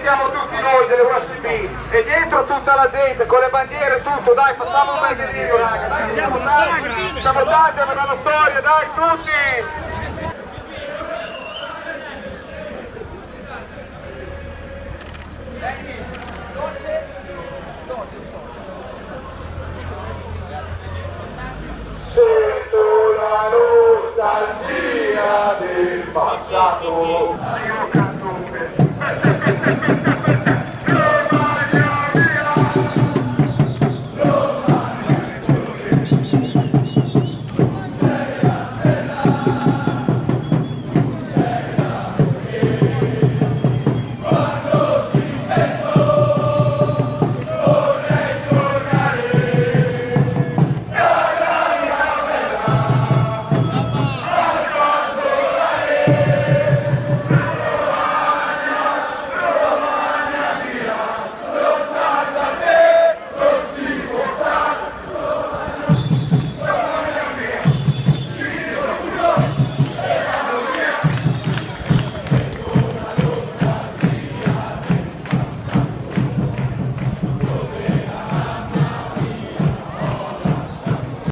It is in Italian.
sentiamo tutti noi delle USB e dietro tutta la gente con le bandiere, tutto, dai, facciamo un bel delirio, raga, dai, siamo tanti a vedere la storia, dai, tutti! Sento la nostalgia del passato. Io canto